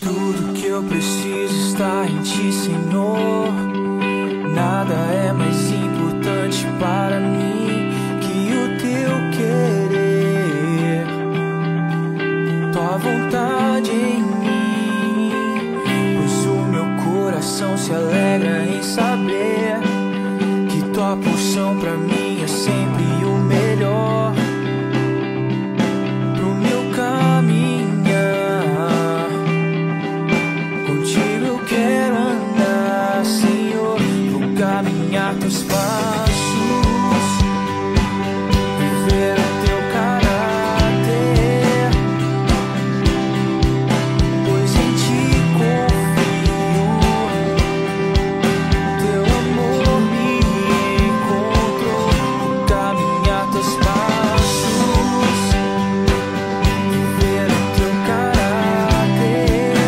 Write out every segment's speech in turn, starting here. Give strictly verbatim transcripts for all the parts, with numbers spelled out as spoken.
Tudo que eu preciso está em ti, Senhor. Nada é mais importante para mim que o teu querer, tua vontade em mim. Pois o meu coração se alegra em saber que tua porção pra mim é sempre o melhor. Pro meu caminhar contigo eu quero andar, Senhor. Vou caminhar teus passos, viver o teu caráter, pois em ti confio. Teu amor me encontrou. Vou caminhar teus passos, viver o teu caráter,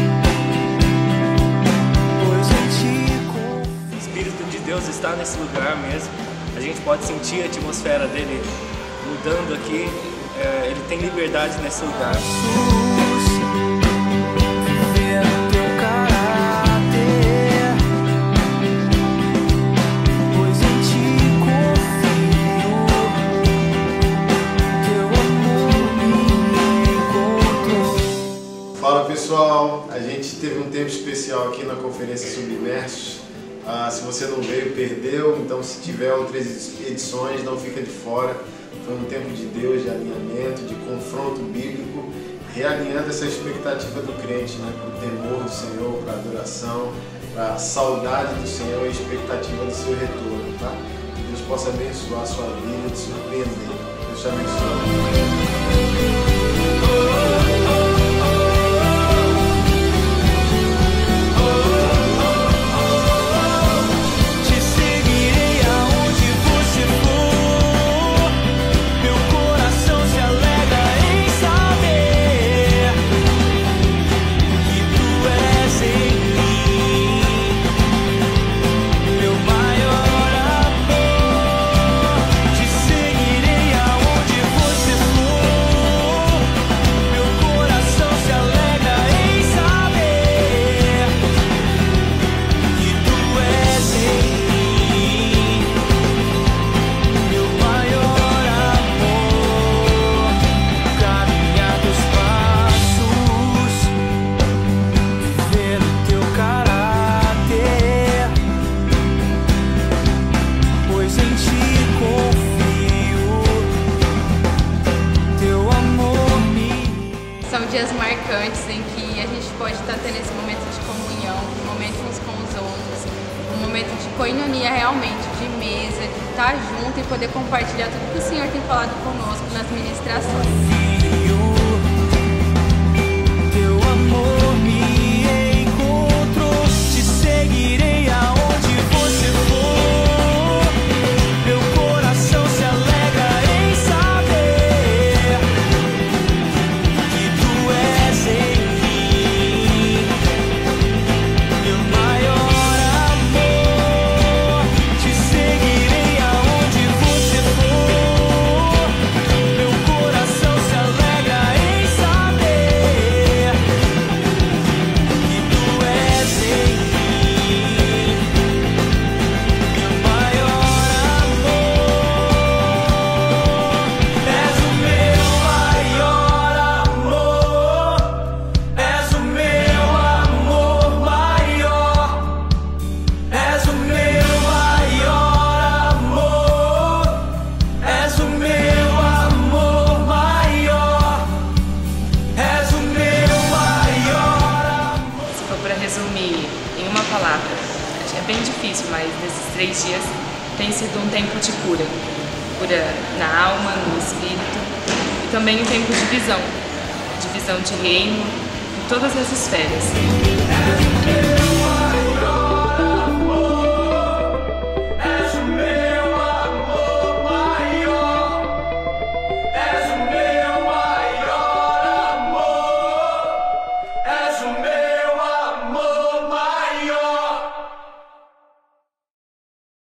pois em ti confio. O Espírito de Deus está nesse lugar mesmo. A gente pode sentir a atmosfera dele mudando aqui. É, ele tem liberdade nesse lugar. Viver o teu caráter, pois em ti confio. Teu amor me encontrou. Fala pessoal, a gente teve um tempo especial aqui na Conferência Submersos. Ah, se você não veio, perdeu, então se tiver outras edições, não fica de fora. Foi um tempo de Deus, de alinhamento, de confronto bíblico, realinhando essa expectativa do crente, né, para o temor do Senhor, para a adoração, para a saudade do Senhor e a expectativa do seu retorno, tá? Que Deus possa abençoar a sua vida e te surpreender. Deus te abençoe. Te seguirei aonde você for. Meu coração se alegra em saber que tu és em mim, meu maior amor. Te seguirei aonde você for. Meu coração se alegra em saber que tu és em mim, meu maior amor. Caminhar teus passos, viver o teu caráter, pois em ti confio. Teu amor me. São dias marcantes em que a gente pode estar tendo esse momento de comunhão, um momento uns com os outros, um momento de koinonia realmente, de mesa, de estar junto e poder compartilhar tudo que o Senhor tem falado conosco nas ministrações. Teu amor me encontrou. Te seguirei aonde você for. Meu coração se alegra em saber que tu és em mim, meu maior amor. Te seguirei aonde você for. Meu coração se alegra em saber que tu és em mim, meu maior amor. És o meu maior amor. És o meu amor maior. És o meu maior amor. És o meu amor maior. És o meu maior amor. Se for para resumir em uma palavra, acho que é bem difícil, mas nesses três dias tem sido um tempo de cura. Cura na alma, no espírito e também um tempo de visão. De visão de reino em todas as esferas.